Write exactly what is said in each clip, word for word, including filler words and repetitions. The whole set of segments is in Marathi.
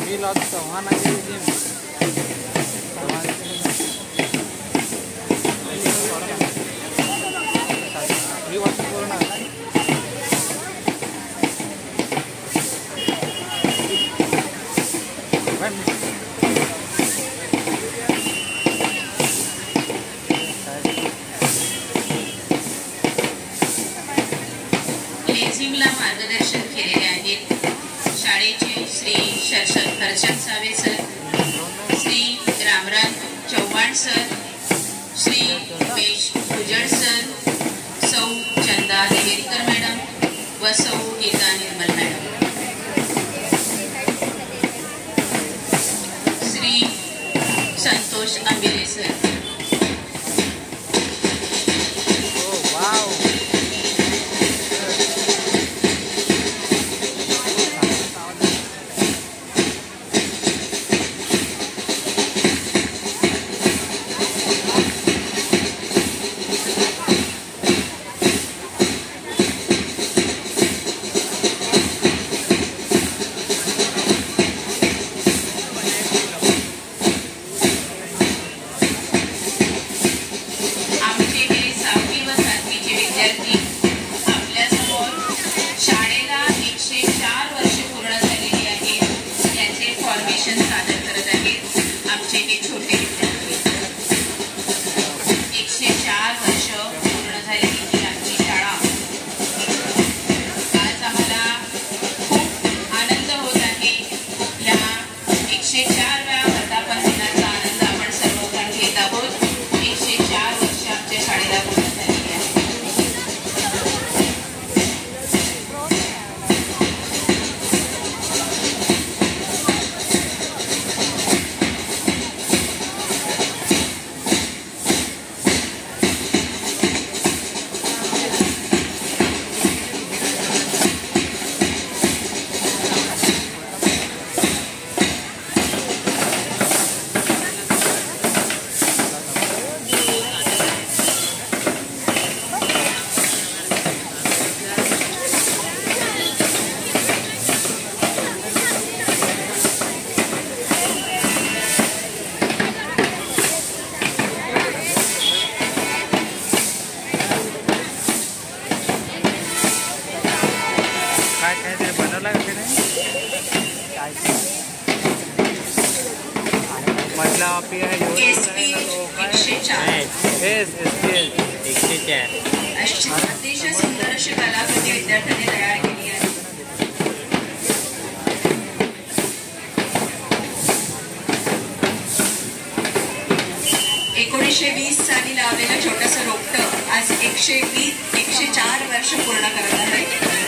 मी लॉज चव्हाण आहे मी वाटतं पूर्ण लेझिमला मार्गदर्शन केलेले आहेत शाळेचे Shri Harshad Save sir, Shri Ramraj Chavan sir, Shri S P H Ujad sir, Sau Chanda Devekar madam व Sau Geeta Nirmal madam, Shri Santosh Ambire sir. S P H अतिशय सुंदर अशी कलाकृती विद्यार्थ्यांनी तयार केली आहे. एकोणीसशे वीस साली लावलेलं छोटंसं रोपटं आज एकशे वीस एकशे चार वर्ष पूर्ण करत आहे.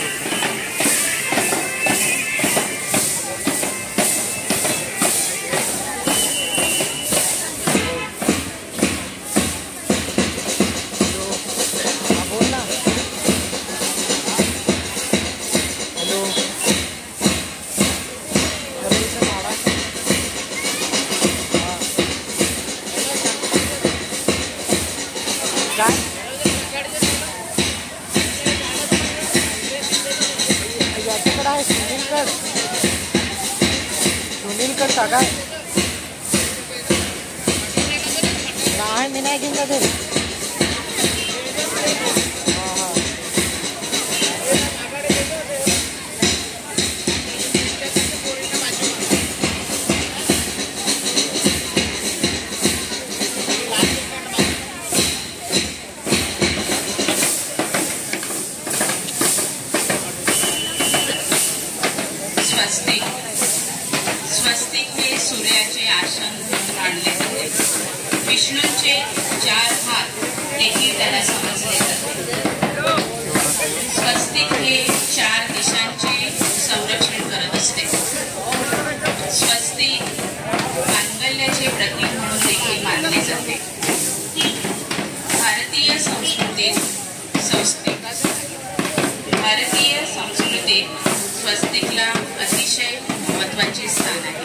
सुनीलकर टाका नाही मी नाही घेऊन जाते. स्वस्तिक स्वस्तिक हे सूर्याचे आसन मानले जाते. विष्णूंचे चार हात देखील त्याला समजले जाते. स्वस्तिक हे चार दिशांचे संरक्षण करत असते. स्वस्तिक मांगल्याचे प्रतीक म्हणून देखील मानले जाते. भारतीय संस्कृतीत स्वस्तिक भारतीय संस्कृतीत स्वस्तिकला अतिशय महत्त्वाचे स्थान आहे.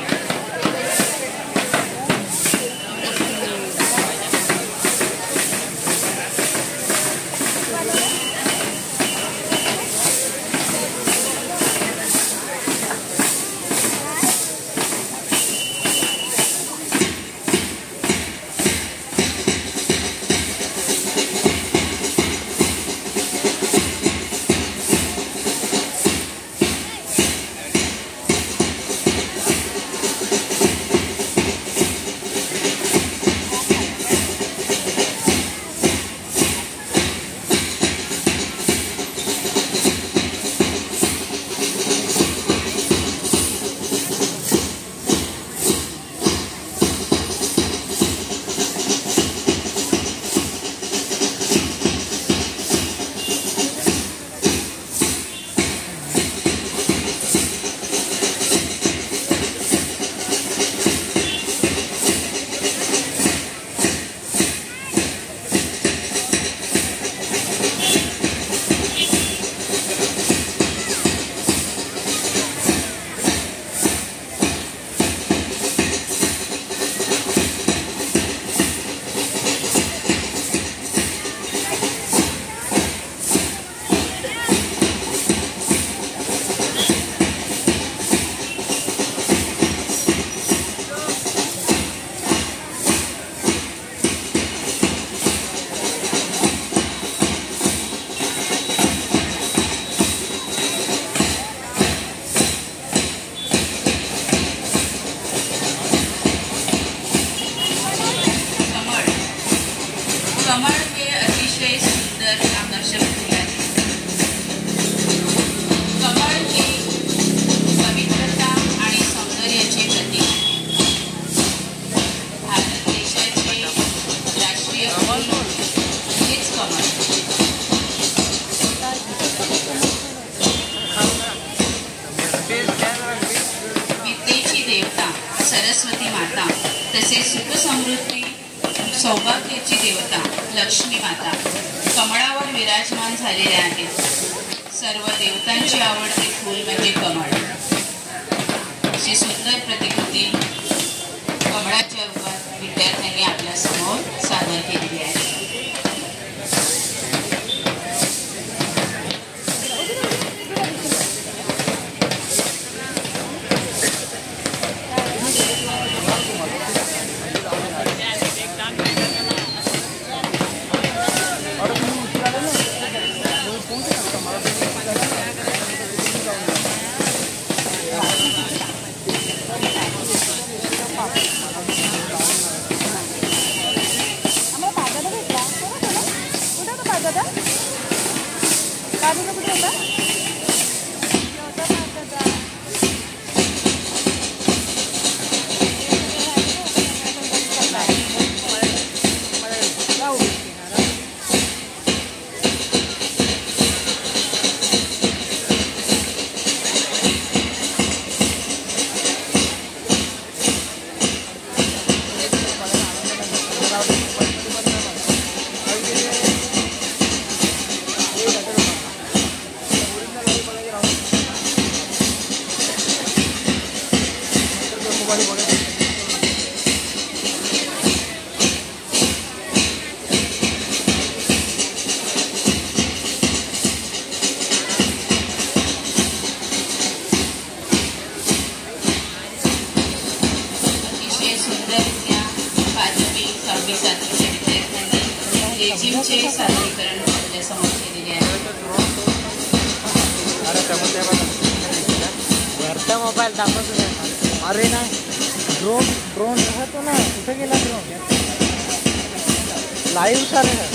सरस्वती माता तसेच सुख समृद्धी सौभाग्याची देवता लक्ष्मी माता कमळावर विराजमान झालेले आहेत. सर्व देवतांची आवडते फूल म्हणजे कमळ. अशी सुंदर प्रतिकृती कमळाच्या रूपात विद्यार्थ्यांनी आपल्या समोर सादर केलेली आहे. लेझिमचे सादरीकरण आपल्यासमोर केलेले आहे. वरचा मोबाईल दाखवतो नाही. अरे नाही ड्रोन ड्रोन राहतो ना. कुठे गेला ड्रोन? लाईव्ह चालू आहे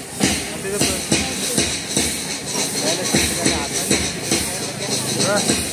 Right.